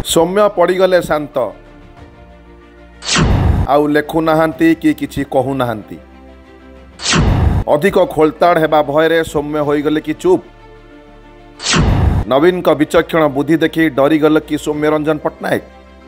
सौम्य पड़गले शांत आउ लेखु नाहांती कि किछि कहू नाहांती। अधिक खोलताड़ हेबा भयरे सौम्य होइगले कि चुप। नवीन का विचक्षण बुद्धि देखि डरीगल कि सौम्य रंजन पट्टनायक।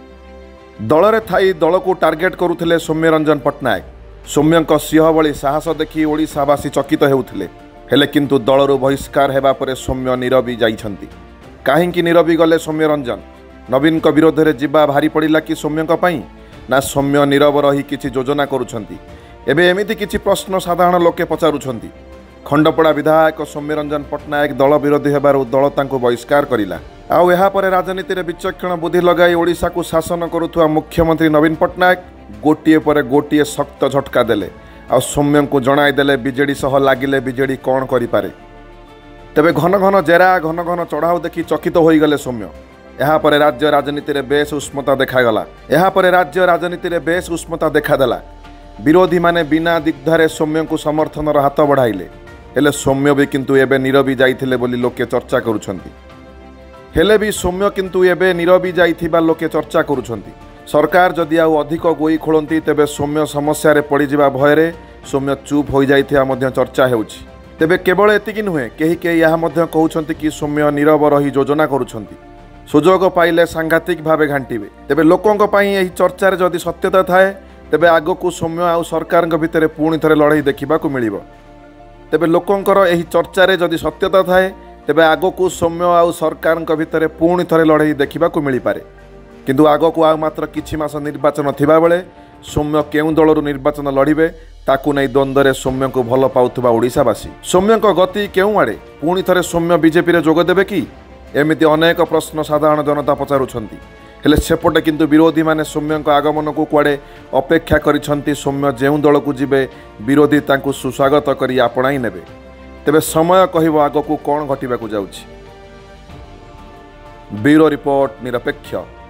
दलरे थाई दल को टार्गेट करुथिले सौम्य रंजन पट्टनायक। सौम्यंक सिंह भली साहस देखि ओडिशावासी चकित हेउथिले। हेले किंतु दलरू बहिष्कार हेबा परे सौम्य नीरवी जाइछंती। काहींकि नीरवी गले सौम्य रंजन? नवीन का विरोध रे जिबा भारी पड़िला कि सौम्यंक पई ना सौम्य नीरव रही किछि योजना करुछंती? एबे एमिति किछि प्रश्न साधारण लोके पचारुछंती। खंडपड़ा विधायक सौम्य रंजन पट्टनायक दल विरोधी हेबारु दल तांको बहिष्कार करिला। आउ एहा परे राजनीति रे विचक्षण बुद्धि लगाई ओडिशा को शासन करुथुवा मुख्यमंत्री नवीन पट्टनायक गोटिए परे गोटिए शक्त झटका देले। आ सौम्य को जणाई देले बीजेडी सह लागिले बीजेडी कौन करि पारे। तेबे घन घन जेरा घन घन चढ़ाऊ देखि चकित होई गले सौम्य। एहा परे राज्य राजनीति रे बेस उष्मता देखागला। एहा परे राज्य राजनीति रे बेस उष्मता देखादेला। विरोधी माने बिना दिग्धारे सौम्य को समर्थनर हाथ बढ़ाइले। हेले सौम्य भी किंतु एबे नीरवी जाइथिले बोली लोके चर्चा करुछंती। हेले भी सौम्य किंतु एबे नीरवी जाइथिबा लोके चर्चा करुछंती। सरकार जदि आउ अधिक गोई खोलती तेबे सौम्य समस्या रे पड़ी जिबा भयरे सौम्य चुप हो जाइथिया मध्य चर्चा हेउछि। तेबे केवल एतिकी नुहे केही केही यहा मध्य कहउछंती कि सौम्य नीरव रही योजना करुछंती। सुजोग पाइले सांघातिक भावे घांटीबे। तेबे लोकंक पई एही चर्चा रे जदि सत्यता थाए तेबे आगकू सौम्य आउ सरकारक भितरे पुणी थरे लड़ाई देखिबाकू मिलिबो। तेबे लोकंकर एही चर्चा रे जदि सत्यता थाए तेबे आगकू सौम्य आउ सरकारक भितरे पुणी थरे लड़ाई देखिबाकू मिली पारे। किंतु आगकू आ मात्र किछि मास निर्वाचन थिबा बेले सौम्य केउ दलरू निर्वाचन लड़िबे ताकू नै द्वंद्वरे सौम्य को भल पाउथुबा ओडिशावासी। सौम्यक गति केउ आड़े? पुणी थरे सौम्य बीजेपी रे जोग देबे कि? एमिति अनेक प्रश्न साधारण जनता पचारुछंती। हेले सेपटे किंतु विरोधी माने सौम्यंक आगमन को कुआडे अपेक्षा करिछंती। सौम्य जेउ दल को जिबे विरोधी तांकु सुस्वागत करी आपणाई नेबे। तेबे समय कहिबो आगकू कोन घटिबाकू जाउछि। ब्यूरो रिपोर्ट निरपेक्ष।